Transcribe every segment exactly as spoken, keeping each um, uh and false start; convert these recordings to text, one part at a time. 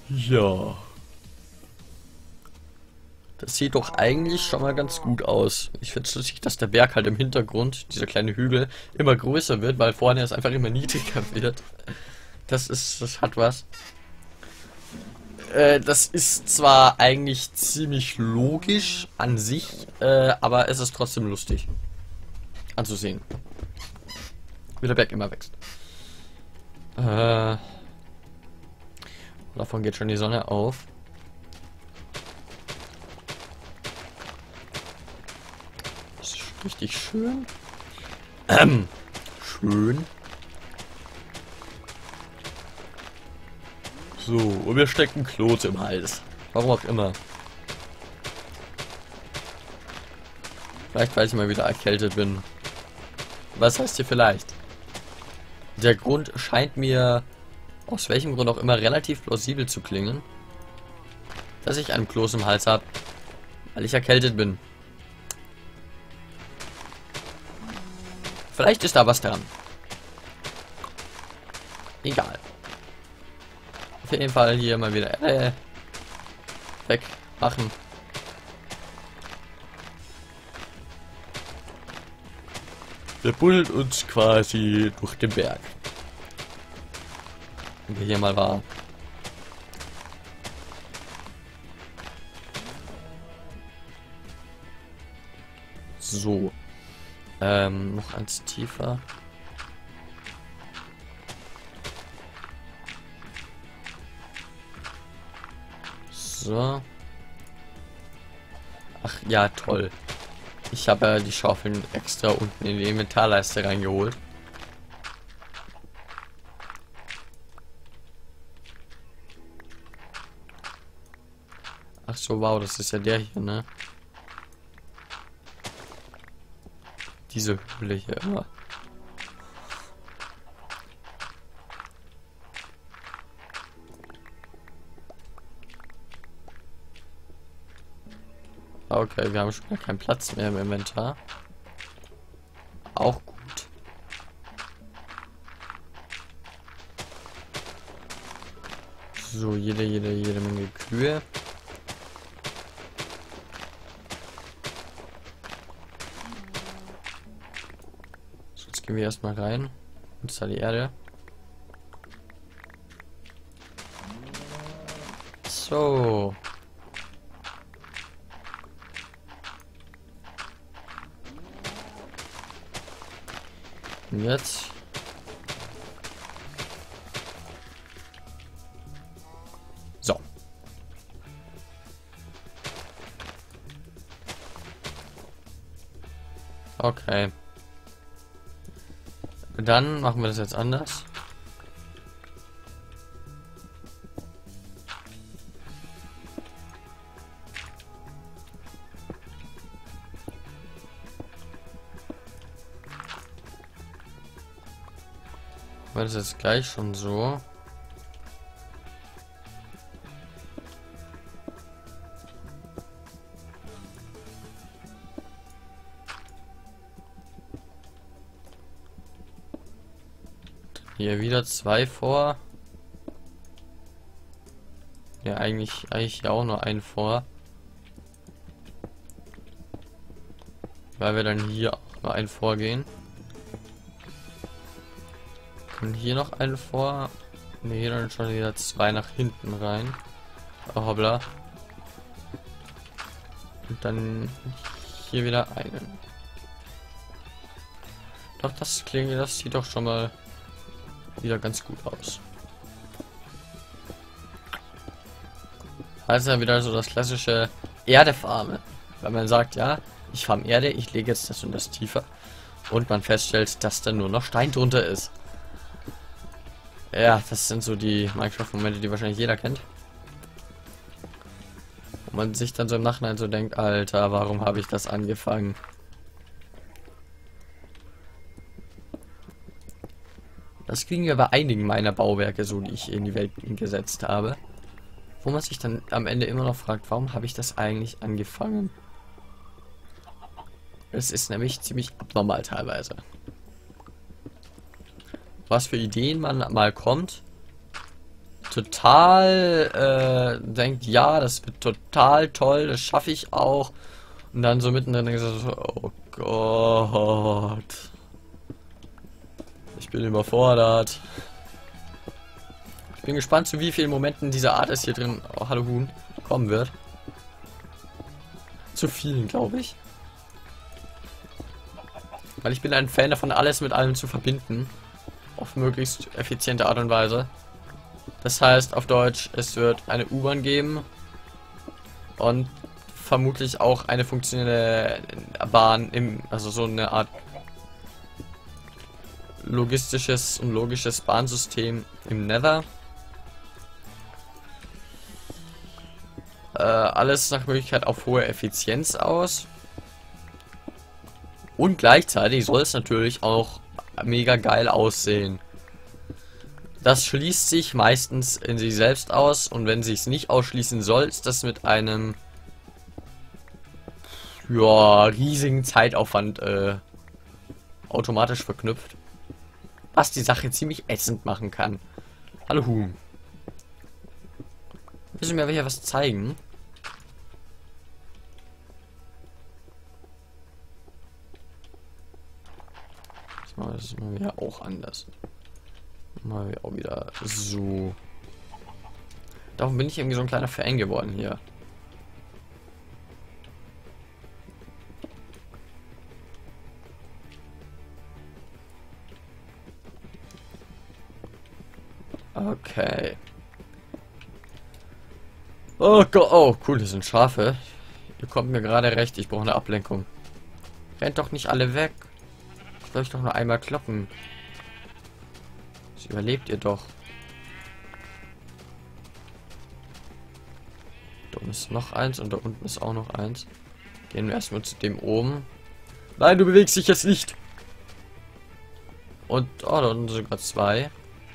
Ja. Das sieht doch eigentlich schon mal ganz gut aus. Ich finde es lustig, dass der Berg halt im Hintergrund, dieser kleine Hügel, immer größer wird, weil vorne es einfach immer niedriger wird. Das ist, das hat was. Äh, das ist zwar eigentlich ziemlich logisch an sich, äh, aber es ist trotzdem lustig anzusehen. Wie der Berg immer wächst. Äh, davon geht schon die Sonne auf. Das ist richtig schön. Ähm, schön. So, und wir stecken Kloß im Hals. Warum auch immer. Vielleicht, weil ich mal wieder erkältet bin. Was heißt hier vielleicht? Der Grund scheint mir, aus welchem Grund auch immer, relativ plausibel zu klingen. Dass ich einen Kloß im Hals habe, weil ich erkältet bin. Vielleicht ist da was dran. Egal. Auf jeden Fall hier mal wieder äh, weg machen. Wir buddeln uns quasi durch den Berg. Wenn wir hier mal war. So. Ähm, noch eins tiefer. So. Ach ja, toll. Ich habe ja die Schaufeln extra unten in die Inventarleiste reingeholt. Ach so, wow, das ist ja der hier, ne? Diese Höhle hier immer. Okay, wir haben schon gar keinen Platz mehr im Inventar. Auch gut. So, jede, jede, jede Menge Kühe. So, jetzt gehen wir erstmal rein. Und ist da die Erde. So. Und jetzt. So. Okay. Dann machen wir das jetzt anders. War das jetzt gleich schon so? Hier wieder zwei vor. Ja, eigentlich, eigentlich auch nur einen vor. Weil wir dann hier auch nur einen vorgehen. Und hier noch einen vor. Ne, hier dann schon wieder zwei nach hinten rein. Oh, hoppla. Und dann hier wieder einen. Doch, das klingt, das sieht doch schon mal wieder ganz gut aus. Also wieder so das klassische Erdefarmen. Weil man sagt, ja, ich farm Erde, ich lege jetzt das und das tiefer. Und man feststellt, dass da nur noch Stein drunter ist. Ja, das sind so die Minecraft-Momente, die wahrscheinlich jeder kennt. Und man sich dann so im Nachhinein so denkt, Alter, warum habe ich das angefangen? Das kriegen wir bei einigen meiner Bauwerke so, die ich in die Welt gesetzt habe. Wo man sich dann am Ende immer noch fragt, warum habe ich das eigentlich angefangen? Es ist nämlich ziemlich abnormal teilweise. Was für Ideen man mal kommt. total äh, denkt, ja, das wird total toll, das schaffe ich auch. Und dann so mittendrin denkt so, oh Gott. Ich bin überfordert. Ich bin gespannt, zu wie vielen Momenten dieser Art es hier drin, oh, hallo Huhn, kommen wird. Zu vielen, glaube ich. Weil ich bin ein Fan davon, alles mit allem zu verbinden. Auf möglichst effiziente Art und Weise. Das heißt, auf Deutsch, es wird eine U-Bahn geben. Und vermutlich auch eine funktionelle Bahn im, also so eine Art logistisches und logisches Bahnsystem im Nether. Äh, alles nach Möglichkeit auf hohe Effizienz aus. Und gleichzeitig soll es natürlich auch mega geil aussehen. Das schließt sich meistens in sich selbst aus, und wenn sich es nicht ausschließen soll, ist das mit einem ja, riesigen Zeitaufwand äh, automatisch verknüpft. Was die Sache ziemlich ätzend machen kann. Hallo Huhn. Willst du mir hier was zeigen? Das ist mal wieder auch anders. Mal auch wieder so. Darum bin ich irgendwie so ein kleiner Fan geworden hier. Okay. Oh Gott, oh cool, das sind Schafe. Ihr kommt mir gerade recht, ich brauche eine Ablenkung. Rennt doch nicht alle weg. Ich soll ich doch nur einmal kloppen. Das überlebt ihr doch. Da oben ist noch eins und da unten ist auch noch eins. Gehen wir erstmal zu dem oben. Nein, du bewegst dich jetzt nicht. Und, oh, da unten sogar zwei.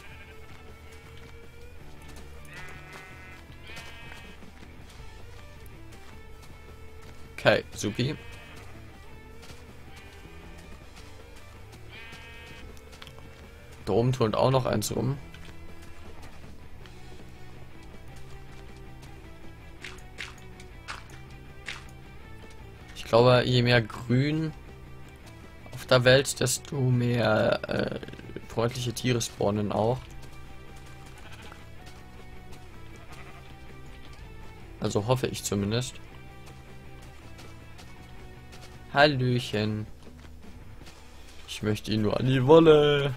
Okay, supi. Da oben turnt auch noch eins rum. Ich glaube, je mehr Grün auf der Welt, desto mehr äh, freundliche Tiere spawnen auch. Also hoffe ich zumindest. Hallöchen. Ich möchte ihn nur an die Wolle.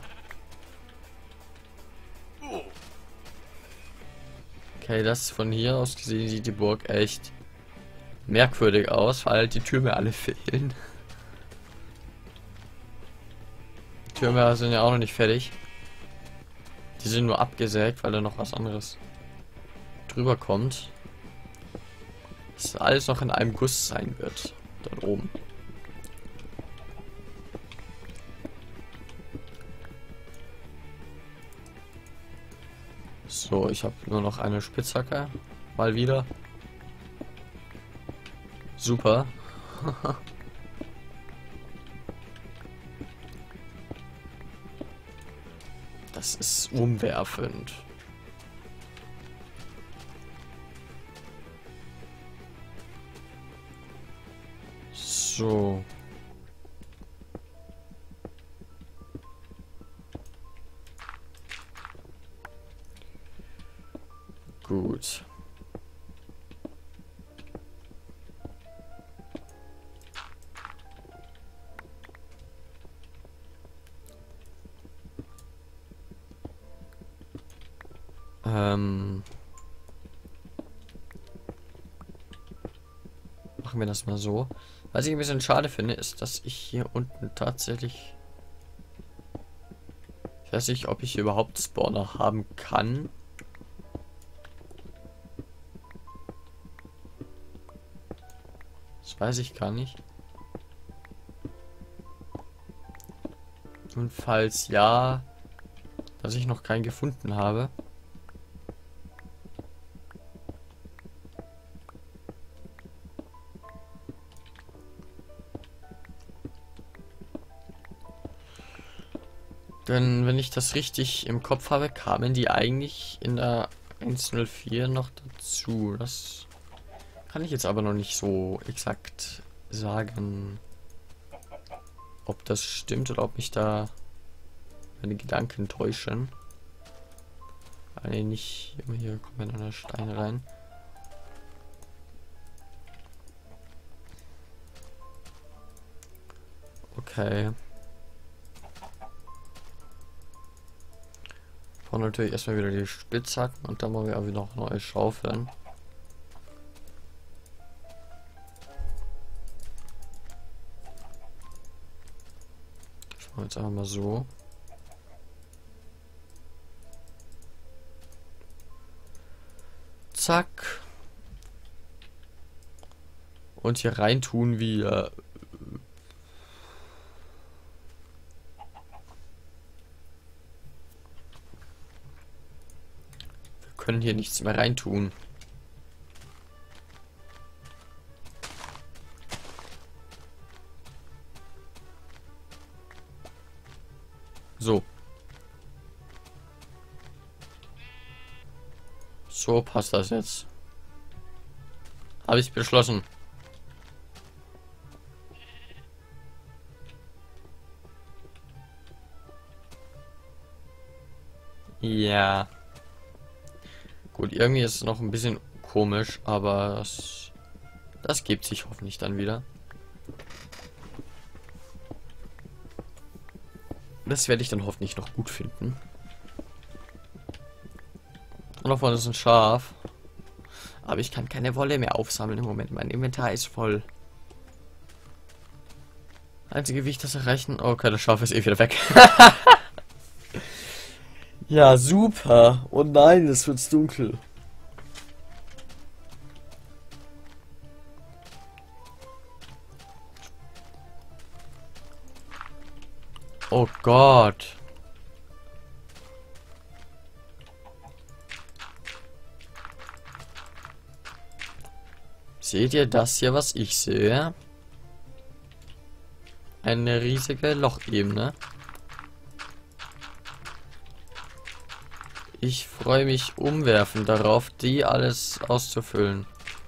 Okay, das von hier aus gesehen sieht die Burg echt merkwürdig aus, weil die Türme alle fehlen. Die Türme sind ja auch noch nicht fertig. Die sind nur abgesägt, weil da noch was anderes drüber kommt. Das alles noch in einem Guss sein wird. Dort oben. So, ich habe nur noch eine Spitzhacke. Mal wieder. Super. Das ist umwerfend. So. Gut. Ähm. Machen wir das mal so. Was ich ein bisschen schade finde, ist, dass ich hier unten tatsächlich... Ich weiß nicht, ob ich hier überhaupt Spawner haben kann. Das weiß ich gar nicht. Und falls ja, dass ich noch keinen gefunden habe. Denn wenn ich das richtig im Kopf habe, kamen die eigentlich in der eins null vier noch dazu. Das kann ich jetzt aber noch nicht so exakt sagen, ob das stimmt oder ob mich da meine Gedanken täuschen. Nee, nicht immer hier kommen wir in eine Steine rein. Okay. Brauchen natürlich erstmal wieder die Spitzhacken und dann machen wir aber noch neue Schaufeln. Das machen wir jetzt einfach mal so. Zack. Und hier rein tun wir können hier nichts mehr reintun. So. So passt das jetzt. Habe ich beschlossen. Ja. Gut, irgendwie ist es noch ein bisschen komisch, aber das, das gibt sich hoffentlich dann wieder. Das werde ich dann hoffentlich noch gut finden. Und noch vorne ist ein Schaf. Aber ich kann keine Wolle mehr aufsammeln im Moment. Mein Inventar ist voll. Einzige, wie ich das erreichen... Okay, das Schaf ist eh wieder weg. Ja, super. Oh nein, es wird dunkel. Oh Gott. Seht ihr das hier, was ich sehe? Eine riesige Lochebene. Ich freue mich umwerfend darauf, die alles auszufüllen.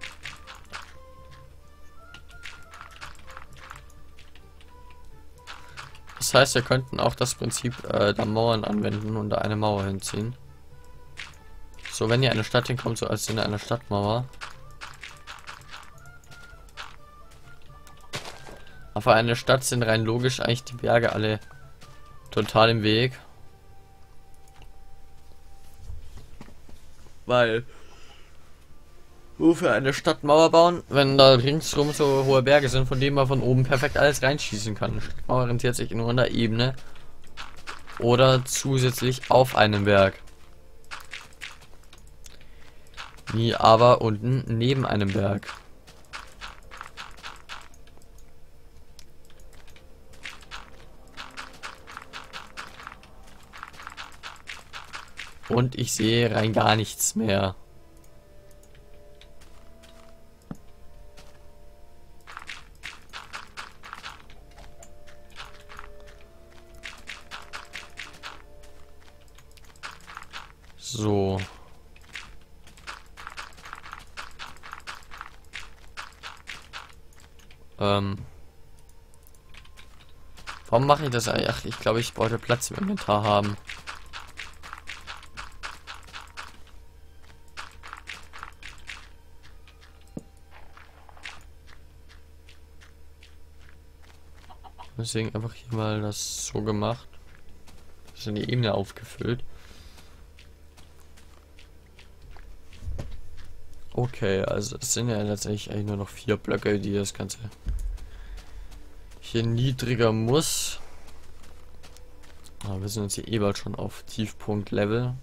Das heißt, wir könnten auch das Prinzip äh, der Mauern anwenden und da eine Mauer hinziehen. So, wenn hier eine Stadt hinkommt, so als in einer Stadtmauer. Aber eine Stadt sind rein logisch eigentlich die Berge alle total im Weg. Weil wofür eine Stadtmauer bauen, wenn da ringsrum so hohe Berge sind, von denen man von oben perfekt alles reinschießen kann. Eine Stadtmauer orientiert sich nur an der Ebene oder zusätzlich auf einem Berg. Nie aber unten neben einem Berg. Und ich sehe rein gar nichts mehr. So. Ähm. Warum mache ich das eigentlich? Ach, ich glaube, ich wollte Platz im Inventar haben. Deswegen einfach hier mal das so gemacht. Das in die Ebene aufgefüllt. Okay, also es sind ja letztendlich eigentlich nur noch vier Blöcke, die das Ganze hier niedriger muss. Aber wir sind jetzt hier eh bald schon auf Tiefpunkt-Level.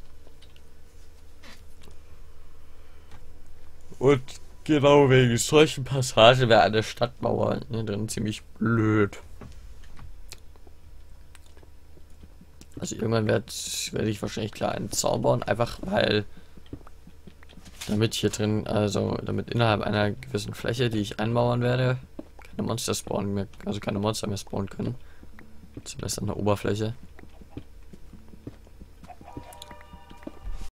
Und genau wegen solchen Passagen wäre eine Stadtmauer hier drin ziemlich blöd. Also irgendwann werde werd ich wahrscheinlich klar einen Zaun bauen, einfach weil damit hier drin, also damit innerhalb einer gewissen Fläche, die ich einmauern werde, keine Monster spawnen mehr, also keine Monster mehr spawnen können. Zumindest an der Oberfläche.